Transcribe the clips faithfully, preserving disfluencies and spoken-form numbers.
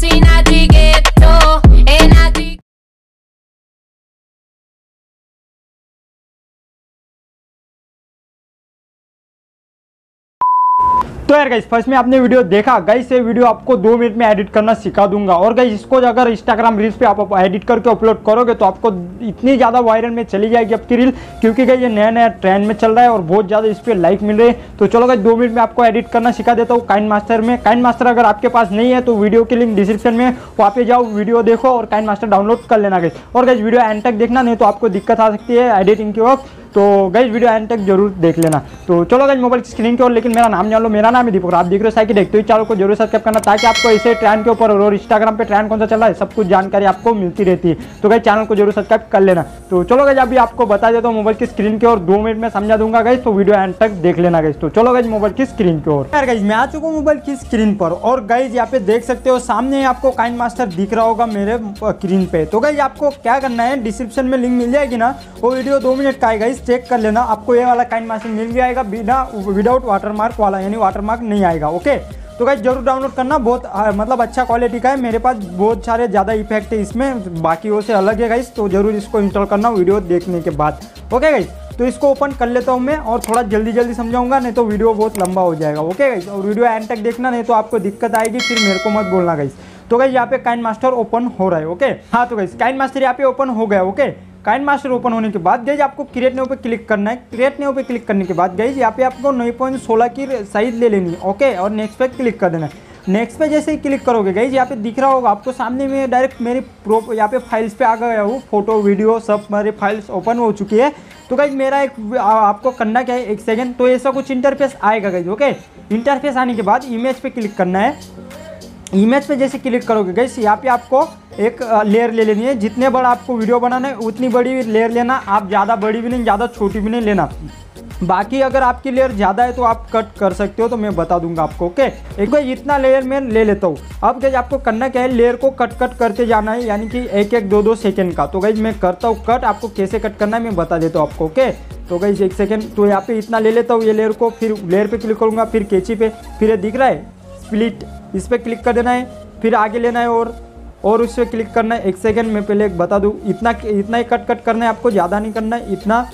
तो यार guys first में आपने वीडियो देखा गाइस, ये वीडियो आपको दो मिनट में एडिट करना सिखा दूंगा। और गाइस इसको अगर इंस्टाग्राम रील्स पे आप एडिट करके अपलोड करोगे तो आपको इतनी ज़्यादा वायरल में चली जाएगी आपकी रील, क्योंकि गाइस ये नया नया ट्रेंड में चल रहा है और बहुत ज़्यादा इस पर लाइक मिल रहे हैं। तो चलो गाइस दो मिनट में आपको एडिट करना सिखा देता हूँ काइन मास्टर में। काइन मास्टर अगर आपके पास नहीं है तो वीडियो की लिंक डिस्क्रिप्शन में, वहाँ पे जाओ, वीडियो देखो और काइन मास्टर डाउनलोड कर लेना गाइस। और गाइस वीडियो एंड तक देखना, नहीं तो आपको दिक्कत आ सकती है एडिटिंग के वक्त। तो गाइस वीडियो एंड तक जरूर देख लेना। तो चलो गाइस मोबाइल की स्क्रीन की ओर, लेकिन मेरा नाम जान लो, मेरा नाम है दीपक, आप देख रहे हो साइकिल टेक। तो इस चैनल को जरूर सब्सक्राइब करना ताकि आपको ऐसे ट्रेंड के ऊपर और इंस्टाग्राम पे ट्रेंड कौन सा चल रहा है सब कुछ जानकारी आपको मिलती रहती है। तो गाइस चैनल को जरूर सब्सक्राइब कर लेना। तो चलो गाइस अभी आपको बता देता हूँ मोबाइल की स्क्रीन की ओर, दो मिनट में समझा दूंगा गाइस, तो वीडियो एंड तक देख लेना गाइस। तो चलो गाइस मोबाइल की स्क्रीन की ओर। यार गाइस मैं आ चुका हूँ मोबाइल की स्क्रीन पर और गाइस यहाँ पे देख सकते हो सामने आपको काइन मास्टर दिख रहा होगा मेरे स्क्रीन पे। तो गाइस आपको क्या करना है, डिस्क्रिप्शन में लिंक मिल जाएगी ना, वो वीडियो दो मिनट का है गाइस, चेक कर लेना। आपको ये वाला काइन मास्टर मिल जाएगा बिना विदाउट वाटरमार्क वाला, यानी वाटरमार्क नहीं आएगा। ओके तो गाइस जरूर डाउनलोड करना, बहुत आ, मतलब अच्छा क्वालिटी का है। मेरे पास बहुत सारे ज़्यादा इफेक्ट है इसमें, बाकियों से अलग है गाइस। तो जरूर इसको इंस्टॉल करना वीडियो देखने के बाद। ओके गाइस तो इसको ओपन कर लेता हूँ मैं और थोड़ा जल्दी जल्दी समझाऊंगा, नहीं तो वीडियो बहुत लंबा हो जाएगा। ओके गाइस और वीडियो एंड तक देखना, नहीं तो आपको दिक्कत आएगी, फिर मेरे को मत बोलना गाइस। तो गाइस यहाँ पे काइन मास्टर ओपन हो रहा है। ओके हाँ तो गाइस काइन मास्टर यहाँ पे ओपन हो गया। ओके काइन मास्टर ओपन होने के बाद गाइस आपको क्रिएट न्यू पे क्लिक करना है। क्रिएट न्यू पे क्लिक करने के बाद गाइस यहाँ पे आपको नौ पॉइंट सोलह की साइज ले लेनी है। ओके और नेक्स्ट पे क्लिक कर देना है। नेक्स्ट पे जैसे ही क्लिक करोगे गाइस यहाँ पे दिख रहा होगा आपको सामने में डायरेक्ट मेरी प्रो यहाँ पे फाइल्स पे आ गया हूँ, फोटो वीडियो सब मेरी फाइल्स ओपन हो चुकी है। तो गाइस मेरा एक आपको करना क्या है, एक सेकंड, तो ऐसा कुछ इंटरफेस आएगा गाइस। ओके इंटरफेस आने के बाद इमेज पे क्लिक करना है। इमेज पे जैसे क्लिक करोगे गाइस यहाँ पे आपको एक लेयर ले लेनी है। जितने बड़ा आपको वीडियो बनाना है उतनी बड़ी लेयर लेना, आप ज़्यादा बड़ी भी नहीं ज़्यादा छोटी भी नहीं लेना। बाकी अगर आपकी लेयर ज़्यादा है तो आप कट कर सकते हो, तो मैं बता दूंगा आपको। ओके एक बार इतना लेयर मैं ले लेता हूँ। अब गाइस आपको करना क्या है, लेयर को कट कट करते जाना है, यानी कि एक एक दो दो सेकंड का। तो गाइस मैं करता हूँ कट, आपको कैसे कट करना है मैं बता देता हूँ आपको। ओके तो गाइस एक सेकंड, तो यहाँ पे इतना ले लेता हूँ ये लेयर को, फिर लेयर पे क्लिक करूँगा, फिर कैंची पे, फिर ये दिख रहा है स्प्लिट, इस पर क्लिक कर देना है, फिर आगे लेना है और और उस पर क्लिक करना है। एक सेकंड मैं पहले एक बता दूँ, इतना इतना ही कट कट करना है आपको, ज़्यादा नहीं करना है, इतना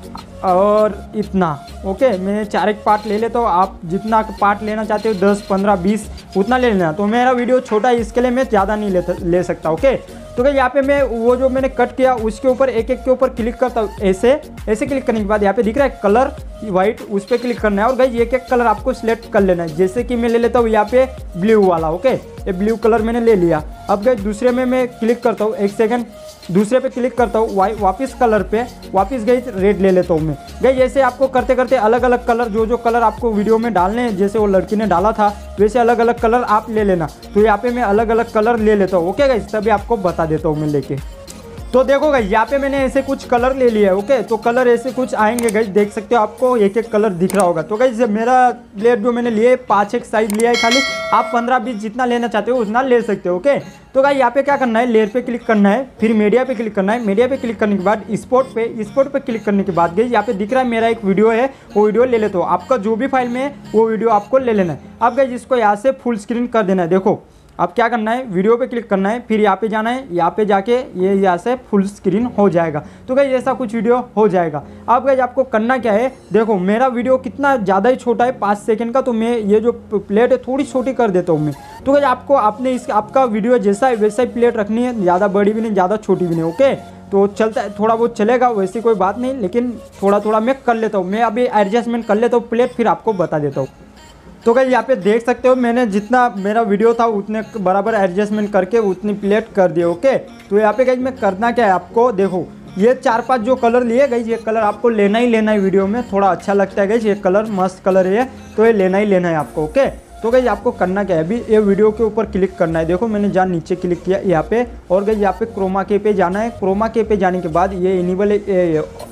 और इतना। ओके मैं चार एक पार्ट ले लेता हूँ, आप जितना पार्ट लेना चाहते हो दस पंद्रह बीस उतना ले लेना। तो मेरा वीडियो छोटा है इसके लिए मैं ज़्यादा नहीं ले ले सकता। ओके तो क्या यहाँ पे मैं वो जो मैंने कट किया उसके ऊपर एक एक के ऊपर क्लिक करता हूँ, ऐसे ऐसे क्लिक करने के बाद यहाँ पे दिख रहा है कलर वाइट, उस पर क्लिक करना है और गाइस एक एक कलर आपको सिलेक्ट कर लेना है। जैसे कि मैं ले लेता हूँ यहाँ पे ब्लू वाला। ओके ये ब्लू कलर मैंने ले लिया। अब गाइस दूसरे में मैं क्लिक करता हूँ, एक सेकंड, दूसरे पे क्लिक करता हूँ, वापस कलर पे वापस गाइस रेड ले लेता हूँ मैं। गाइस ऐसे आपको करते करते अलग अलग कलर, जो जो कलर आपको वीडियो में डालने हैं, जैसे वो लड़की ने डाला था वैसे अलग अलग कलर आप ले लेना। तो यहाँ पे मैं अलग अलग कलर ले लेता हूँ। ओके गाइस तभी आपको बता देता हूँ मैं लेके। तो देखो गाइस यहाँ पे मैंने ऐसे कुछ कलर ले लिया है। ओके तो कलर ऐसे कुछ आएंगे गाइस, देख सकते हो आपको एक एक कलर दिख रहा होगा। तो गाइस मेरा लेयर जो मैंने लिए पाँच एक साइज लिया है खाली, आप पंद्रह बीस जितना लेना चाहते हो उतना ले सकते हो। ओके तो गाइस यहाँ पे क्या करना है, लेयर पे क्लिक करना है, फिर मीडिया पे क्लिक करना है। मीडिया पे क्लिक करने के बाद स्पॉट पे स्पॉट पे क्लिक करने के बाद गाइस यहाँ पे दिख रहा है मेरा एक वीडियो है, वो वीडियो ले लेते हो। आपका जो भी फाइल में है वो वीडियो आपको ले लेना है। अब गाइस इसको यहाँ से फुल स्क्रीन कर देना है। देखो अब क्या करना है, वीडियो पे क्लिक करना है, फिर यहाँ पे जाना है, यहाँ पे जाके ये यहाँ से फुल स्क्रीन हो जाएगा। तो गाइस ऐसा कुछ वीडियो हो जाएगा। अब गाइस आपको करना क्या है, देखो मेरा वीडियो कितना ज़्यादा ही छोटा है पाँच सेकंड का, तो मैं ये जो प्लेट है थोड़ी छोटी कर देता हूँ मैं। तो गाइस आपको आपने इस आपका वीडियो जैसा है वैसा ही प्लेट रखनी है, ज़्यादा बड़ी भी नहीं ज़्यादा छोटी भी नहीं। ओके तो चलता है, थोड़ा बहुत चलेगा, वैसी कोई बात नहीं, लेकिन थोड़ा थोड़ा मैं कर लेता हूँ। मैं अभी एडजस्टमेंट कर लेता हूँ प्लेट, फिर आपको बता देता हूँ। तो गाइस यहाँ पे देख सकते हो मैंने जितना मेरा वीडियो था उतने बराबर एडजस्टमेंट करके उतनी प्लेट कर दिए। ओके तो यहाँ पे गाइस मैं करना क्या है आपको, देखो ये चार पांच जो कलर लिए गाइस, ये कलर आपको लेना ही लेना है। वीडियो में थोड़ा अच्छा लगता है गाइस, ये कलर मस्त कलर है, तो ये लेना ही लेना है आपको। ओके तो गाइस आपको करना क्या है, अभी ये वीडियो के ऊपर क्लिक करना है। देखो मैंने जहाँ नीचे क्लिक किया यहाँ पे, और गाइस यहाँ पे क्रोमा के पे जाना है। क्रोमा के पे जाने के बाद ये इनेबल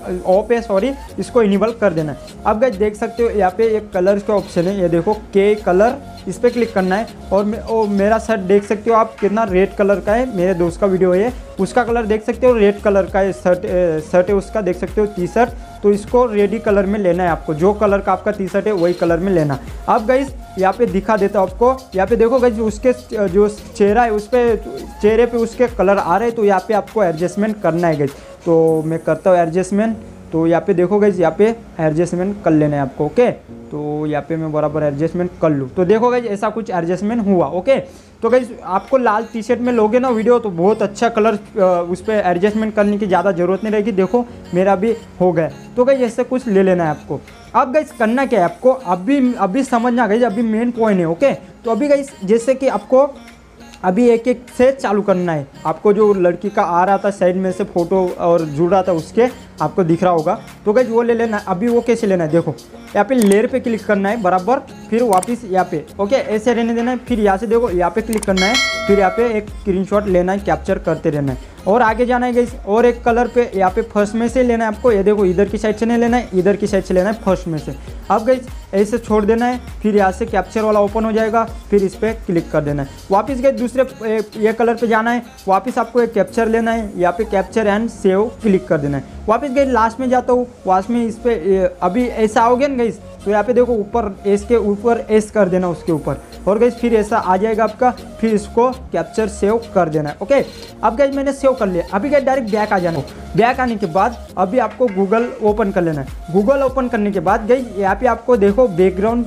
ऑफ है सॉरी, इसको इनेबल कर देना है। अब गाइस देख सकते हो यहाँ पे एक कलर का ऑप्शन है, ये देखो के कलर, इस पर क्लिक करना है। और मे, ओ, मेरा शर्ट देख सकते हो आप कितना रेड कलर का है, मेरे दोस्त का वीडियो है, उसका कलर देख सकते हो रेड कलर का है, शर्ट शर्ट है उसका देख सकते हो टी शर्ट, तो इसको रेडी कलर में लेना है आपको, जो कलर का आपका टी शर्ट है वही कलर में लेना। अब गाइस यहाँ पे दिखा देता हूँ आपको, यहाँ पे देखो गाइस उसके जो चेहरा है उस पर चेहरे पे उसके कलर आ रहे हैं, तो यहाँ पे आपको एडजस्टमेंट करना है गाइस। तो मैं करता हूँ एडजस्टमेंट, तो यहाँ पे देखो गाइस यहाँ पे एडजस्टमेंट कर लेना है आपको। ओके, तो यहाँ पे मैं बराबर एडजस्टमेंट कर लूँ, तो देखो गाइस ऐसा कुछ एडजस्टमेंट हुआ। ओके, तो गाइस आपको लाल टी शर्ट में लोगे ना वीडियो तो बहुत अच्छा कलर उस पर एडजस्टमेंट करने की ज़्यादा ज़रूरत नहीं रहेगी। देखो मेरा भी हो गया, तो गाइस ऐसे कुछ ले लेना है आपको। अब गाइस करना क्या है आपको, अभी अभी समझना गाइस, अभी मेन पॉइंट है। ओके, तो अभी गाइस जैसे कि आपको अभी एक एक से चालू करना है। आपको जो लड़की का आ रहा था साइड में से फोटो और जुड़ रहा था उसके आपको दिख रहा होगा, तो गाइस वो ले लेना है। अभी वो कैसे लेना है, देखो यहाँ पे लेयर पे क्लिक करना है बराबर, फिर वापस यहाँ पे ओके ऐसे रहने देना है। फिर यहाँ से देखो यहाँ पे क्लिक करना है, फिर यहाँ पे एक स्क्रीनशॉट लेना है, कैप्चर करते रहना है और आगे जाना है गाइस। और एक कलर पे यहाँ पे फर्स्ट में से लेना है आपको, ये देखो इधर की साइड से नहीं लेना है, इधर की साइड से लेना है फर्स्ट में से। अब गाइस ऐसे छोड़ देना है, फिर यहाँ से कैप्चर वाला ओपन हो जाएगा, फिर इस पर क्लिक कर देना है। वापस गए दूसरे ये कलर पे जाना है, वापस आपको एक कैप्चर लेना है, यहाँ पे कैप्चर एंड सेव क्लिक कर देना है। वापस गए लास्ट में जाता हूँ, लास्ट में इस पर अभी ऐसा आओगे ना गाइस, तो यहाँ पे देखो ऊपर एस के ऊपर एस कर देना उसके ऊपर, और गाइस फिर ऐसा आ जाएगा आपका, फिर इसको कैप्चर सेव कर देना है। ओके, अब गाइस मैंने सेव कर लिया। अभी गाइस डायरेक्ट बैक आ जाना। बैक आने के बाद अभी आपको गूगल ओपन कर लेना है। गूगल ओपन करने के बाद गाइस यहाँ पे आपको देखो बैकग्राउंड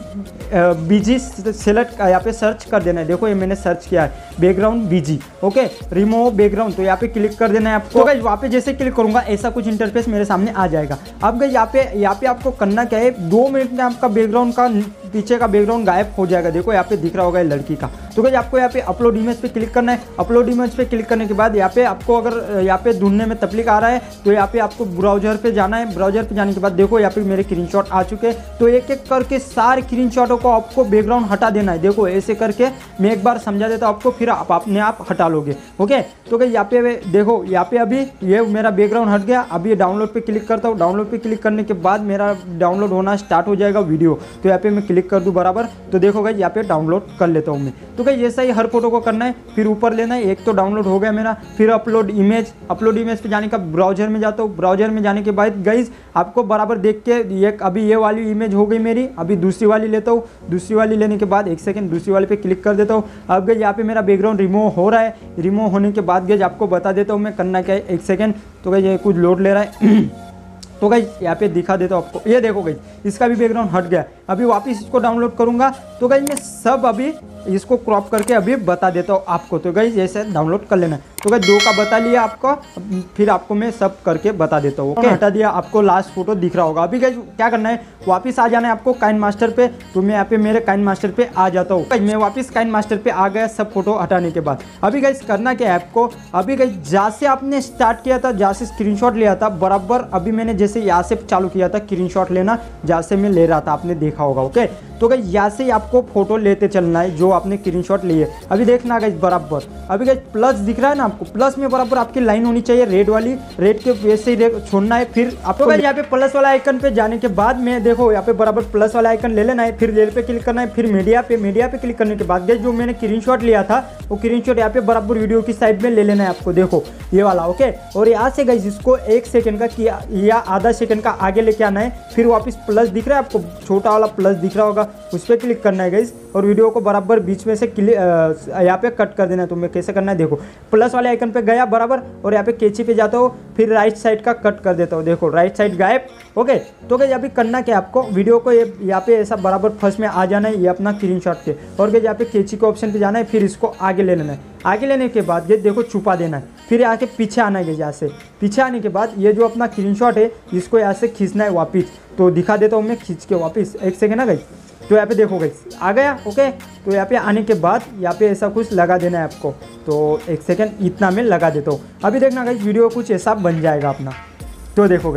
बीजी सेलेक्ट यहाँ पे सर्च कर देना है। देखो ये मैंने सर्च किया है background BG. Okay, remove background, तो यहाँ पे क्लिक कर देना है आपको। तो गाइस वहाँ पे जैसे क्लिक करूंगा ऐसा कुछ इंटरफेस मेरे सामने आ जाएगा। अब गाइस यहाँ पे यहाँ पे आपको करना क्या है, दो मिनट में आपका बैकग्राउंड का पीछे का बैकग्राउंड गायब हो जाएगा। देखो यहाँ पे दिख रहा होगा लड़की का। तो गाइस आपको यहाँ पे अपलोड इमेज पे क्लिक करना है। अपलोड इमेज पे क्लिक करने के बाद यहाँ पे आपको अगर यहाँ पे ढूंढने में तकलीफ आ रहा है तो यहाँ पे आपको ब्राउजर पे जाना है। ब्राउजर पे जाने के बाद देखो यहाँ पे मेरे स्क्रीनशॉट आ चुके हैं, तो एक एक करके सारे स्क्रीनशॉटों को आपको बैकग्राउंड हटा देना है। देखो ऐसे करके मैं एक बार समझा देता हूँ आपको, फिर आप अपने आप हटा लोगे। ओके, तो गाइस यहाँ पे देखो यहाँ पे अभी ये मेरा बैकग्राउंड हट गया। अभी ये डाउनलोड पे क्लिक करता हूँ। डाउनलोड पे क्लिक करने के बाद मेरा डाउनलोड होना स्टार्ट हो जाएगा वीडियो। तो यहाँ पे मैं क्लिक कर दूँ बराबर, तो देखो गाइस यहाँ पे डाउनलोड कर लेता हूँ मैं। तो गाइस ऐसा ही हर फोटो को करना है। फिर ऊपर लेना है, एक तो डाउनलोड हो गया मेरा। फिर अपलोड इमेज, अपलोड इमेज पे जाने का ब्राउजर में जाता हूँ। ब्राउजर में जाने के बाद गाइस आपको बराबर देख के ये अभी ये वाली इमेज हो गई मेरी। अभी दूसरी वाली लेता हूँ। दूसरी वाली लेने के बाद एक सेकंड दूसरी वाली पे क्लिक कर देता हूँ। अब गाइस यहाँ पे मेरा बैकग्राउंड रिमूव हो रहा है। रिमूव होने के बाद गाइस आपको बता देता हूँ मैं करना क्या है। एक सेकंड, तो गाइस ये कुछ लोड ले रहा है तो गाइस यहाँ पे दिखा देता हूँ आपको। ये देखो गाइस इसका भी बैकग्राउंड हट गया। अभी वापस इसको डाउनलोड करूंगा तो गाइस मैं सब अभी इसको क्रॉप करके अभी बता देता हूँ आपको। तो गाइस ऐसे डाउनलोड कर लेना है। तो गाइस दो का बता लिया आपको, फिर आपको मैं सब करके बता देता हूँ। ओके, हटा दिया, आपको लास्ट फोटो दिख रहा होगा। अभी गाइस क्या करना है, वापस आ जाना है आपको काइन मास्टर पे। तो मैं यहाँ पे मेरे काइन मास्टर पे आ जाता हूँ। मैं वापस काइन मास्टर पे आ गया सब फोटो हटाने के बाद। अभी गाइस करना क्या है आपको, अभी गाइस जहाँ से आपने स्टार्ट किया था, जहाँ से स्क्रीनशॉट लिया था बराबर, अभी मैंने जैसे यहाँ से चालू किया था स्क्रीनशॉट लेना, जहाँ से मैं ले रहा था आपने देखा होगा। ओके, तो गाइस यहाँ से आपको फोटो लेते चलना है जो आपने स्क्रीनशॉट लिए। अभी देखना गाइस बराबर, अभी गाइस प्लस दिख रहा है ना आपको, प्लस में बराबर आपकी लाइन होनी चाहिए रेड वाली। रेड के वैसे ही छोड़ना है। फिर आपको गाइस यहाँ पे प्लस वाला आइकन पे जाने के बाद में देखो यहाँ पे बराबर प्लस वाला आइकन ले लेना है। फिर रेड पे क्लिक करना है। फिर मीडिया पे, मीडिया पे क्लिक करने के बाद गाइस जो मैंने स्क्रीनशॉट लिया था वो स्क्रीनशॉट यहाँ पे बराबर वीडियो की साइड में ले लेना है आपको। देखो ये वाला। ओके, और यहाँ से गाइस इसको एक सेकंड का किया या आधा सेकंड का आगे लेके आना है। फिर वापस प्लस दिख रहा है आपको, छोटा वाला प्लस दिख रहा होगा, उस पर क्लिक करना है गाइस और वीडियो को बराबर बीच में से यहाँ पे कट कर देना है। तो मैं कैसे करना है देखो, प्लस वाले आइकन पे गया बराबर और यहाँ पे कैंची पे जाता हूँ, फिर राइट साइड का कट कर देता हूँ। देखो राइट साइड गायब। ओके, तो गाइस अभी करना क्या आपको, वीडियो को ये यहाँ पे ऐसा बराबर फर्स्ट में आ जाना है ये अपना स्क्रीनशॉट के, और गाइस यहाँ पे कैंची के ऑप्शन पे जाना है। फिर इसको आगे ले लेना है। आगे लेने के बाद ये देखो छुपा देना है। फिर आके पीछे आना है। यहाँ से पीछे आने के बाद ये जो अपना स्क्रीनशॉट है इसको यहाँ से खींचना है वापस। तो दिखा देता हूँ मैं खींच के वापस, एक सेकेंड ना गाइस। तो यहाँ पे देखो गाइस आ गया। ओके, तो यहाँ पे आने के बाद यहाँ पे ऐसा कुछ लगा देना है आपको। तो एक सेकेंड इतना मैं लगा देता हूँ। अभी देखना गाइस वीडियो कुछ ऐसा बन जाएगा अपना। तो देखो गाइस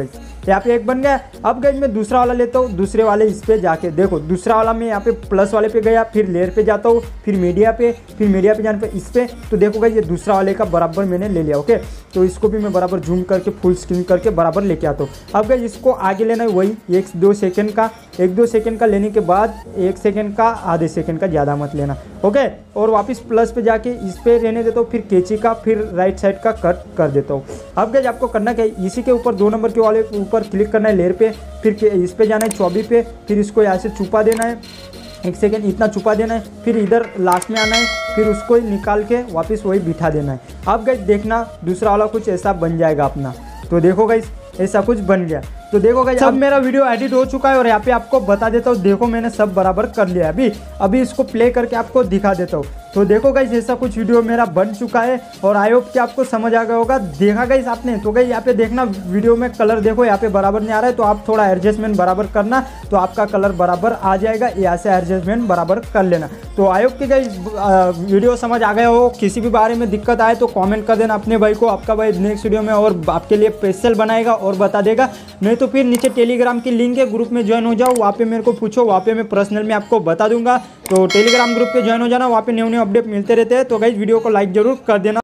यहाँ पे एक बन गया। अब गाइज मैं दूसरा वाला लेता हूँ, दूसरे वाले इस पे जाके देखो दूसरा वाला मैं यहाँ पे प्लस वाले पे गया, फिर लेयर पे जाता हूँ, फिर मीडिया पे, फिर मीडिया पे जाने पे इस पे, तो देखो गाइज ये दूसरा वाले का बराबर मैंने ले लिया। ओके, तो इसको भी मैं बराबर जूम करके फुल स्क्रीन करके बराबर लेके आता हूँ। अब गाइज इसको आगे लेना है वही एक दो सेकंड का, एक दो सेकंड का लेने के बाद एक सेकंड का, आधे सेकंड का, ज़्यादा मत लेना। ओके, और वापस प्लस पे जाके इस पे रहने देता हूँ, फिर कैंची का, फिर राइट साइड का कट कर देता हूँ। अब गाइज आपको करना क्या है, इसी के ऊपर दो नंबर के वाले ऊपर क्लिक करना है लेयर पे, फिर इस पे जाना है चौबीस पे, फिर इसको यहाँ से छुपा देना है, एक सेकेंड इतना छुपा देना है, फिर इधर लास्ट में आना है, फिर उसको ही निकाल के वापस वही बिठा देना है। अब गाइज देखना दूसरा वाला कुछ ऐसा बन जाएगा अपना। तो देखो गाइज ऐसा कुछ बन गया। तो देखो गाइज अब मेरा वीडियो एडिट हो चुका है और यहाँ पे आपको बता देता हूँ, देखो मैंने सब बराबर कर लिया। अभी अभी इसको प्ले करके आपको दिखा देता हूँ। तो देखो गाइज ऐसा कुछ वीडियो मेरा बन चुका है और आई होप कि आपको समझ आ गया होगा। देखा गाइज आपने? तो गाइज यहाँ पे देखना वीडियो में कलर देखो यहाँ पे बराबर नहीं आ रहा है, तो आप थोड़ा एडजस्टमेंट बराबर करना, तो आपका कलर बराबर आ जाएगा। यहाँ से एडजस्टमेंट बराबर कर लेना। तो आई होप कि गाइज वीडियो समझ आ गया हो। किसी भी बारे में दिक्कत आए तो कॉमेंट कर देना अपने भाई को, आपका भाई नेक्स्ट वीडियो में और आपके लिए स्पेशल बनाएगा और बता देगा। नहीं तो फिर नीचे टेलीग्राम की लिंक है, ग्रुप में ज्वाइन हो जाओ, वहाँ पे मेरे को पूछो, वहाँ पे मैं पर्सनल में आपको बता दूंगा। तो टेलीग्राम ग्रुप पे ज्वाइन हो जाना, वहाँ पे न्यू न्यू अपडेट मिलते रहते हैं। तो गाइज वीडियो को लाइक जरूर कर देना।